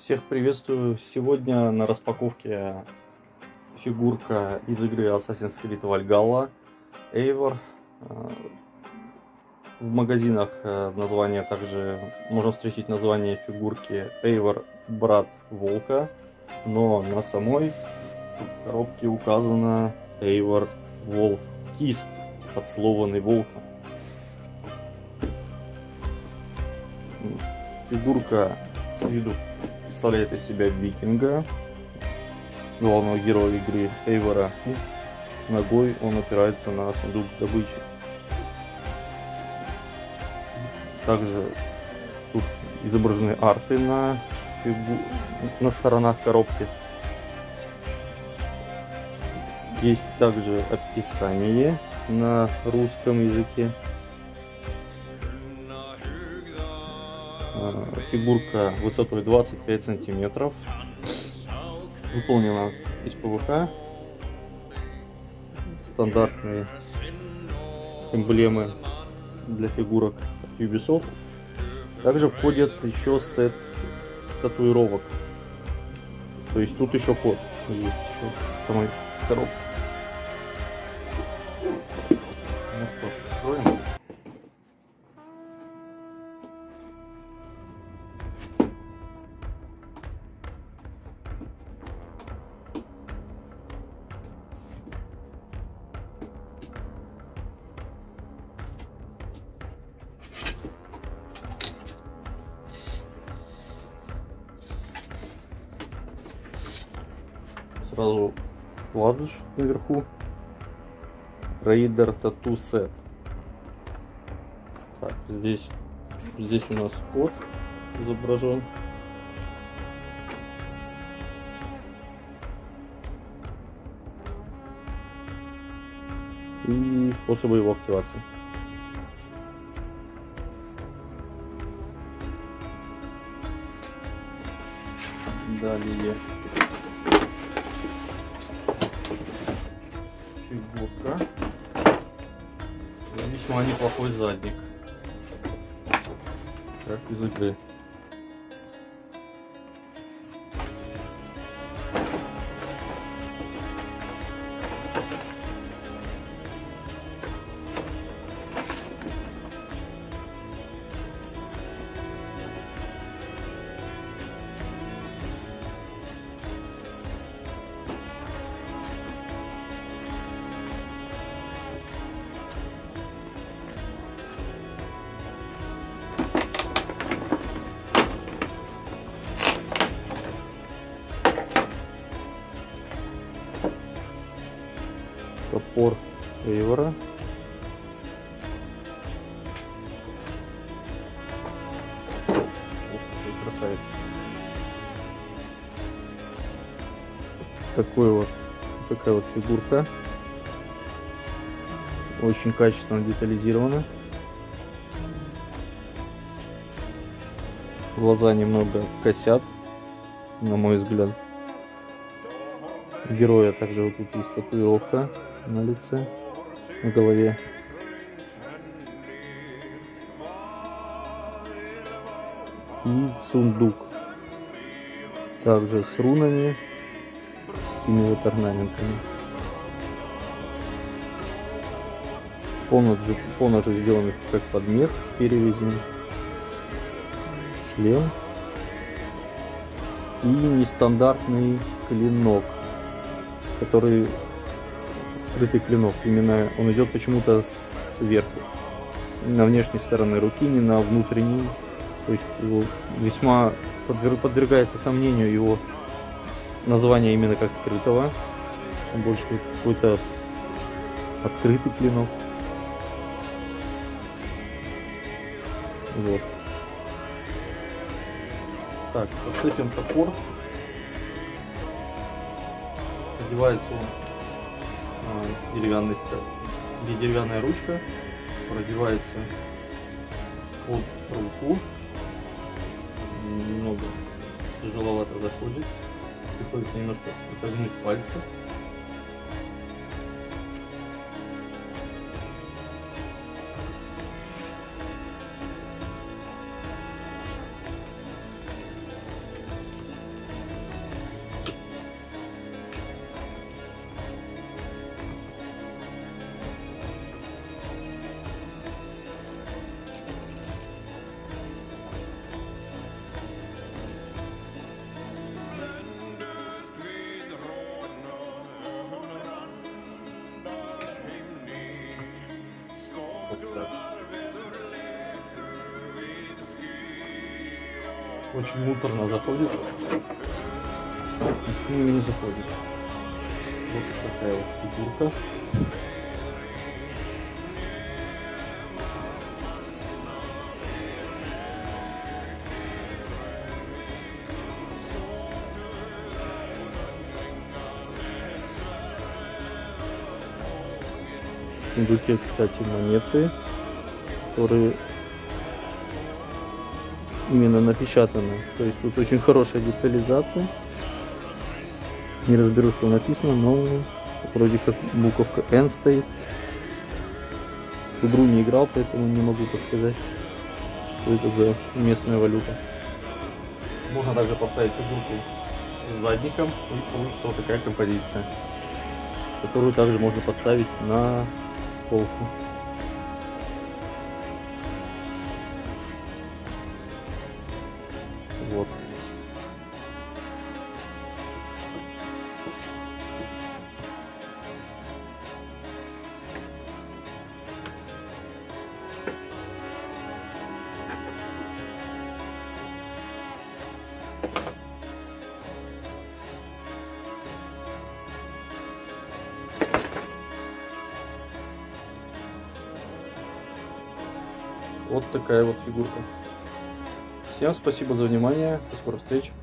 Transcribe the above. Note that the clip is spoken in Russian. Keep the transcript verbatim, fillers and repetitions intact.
Всех приветствую! Сегодня на распаковке фигурка из игры Assassin's Creed Valhalla Eivor. В магазинах название также можно встретить название фигурки Eivor Брат Волка, но на самой коробке указано Eivor Wolf Kissed, поцелованный волком. Фигурка с виду представляет из себя викинга, главного героя игры Эйвора. Ногой он опирается на сундук с добычей. Также тут изображены арты на, фигу... на сторонах коробки. Есть также описание на русском языке. Фигурка высотой двадцать пять сантиметров, выполнена из ПВХ. Стандартные эмблемы для фигурок от Ubisoft. Также входит еще сет татуировок. То есть тут еще код есть еще в самой коробке. Ну что ж, откроем. Сразу вкладыш наверху. Raider Tattoo Set. Так, здесь, здесь у нас код изображен. И способы его активации. Далее фигурка и весьма неплохой задник, как из игры. Топор Эйвора. Красавец. Такой вот, такая вот фигурка. Очень качественно детализирована. Глаза немного косят, на мой взгляд. У героя также вот тут есть татуировка на лице, на голове. И сундук. Также с рунами, такими вот орнаментами. Поножи, поножи сделаны как под мех с перевязями. Шлем. И нестандартный клинок, который скрытый клинок. Именно он идет почему-то сверху, не на внешней стороне руки, не на внутренней. То есть его весьма подвергается сомнению его название именно как скрытого. Он больше какой-то открытый клинок. Вот. Так, подцепим топор. Одевается он а, деревянный, где деревянная ручка, продевается под руку. Немного тяжеловато заходит. Приходится немножко отогнуть пальцы. очень муторно заходит. Не заходит. Вот такая вот фигурка. В сундуке, кстати, монеты, которые именно напечатаны. То есть тут очень хорошая детализация. Не разберу, что написано, но вроде как буковка N стоит. В игру не играл, поэтому не могу подсказать, что это за местная валюта. Можно также поставить фигурку с задником, и получится вот такая композиция, которую также можно поставить на полку. Вот. Вот такая вот фигурка. Всем спасибо за внимание. До скорых встреч.